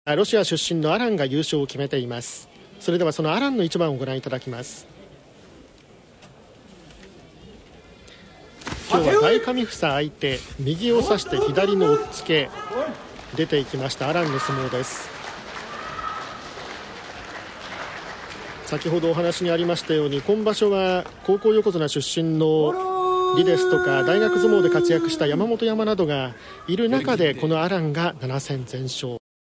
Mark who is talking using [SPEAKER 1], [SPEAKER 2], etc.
[SPEAKER 1] ロシア出身のアランが優勝を決めています。それではそのアランの一番をご覧いただきます。今日は大神房相手、右を差して左の押っつけ出ていきましたアランの相撲です。先ほどお話にありましたように、今場所は高校横綱出身の李ですとか大学相撲で活躍した山本山などがいる中で、このアランが7戦全勝。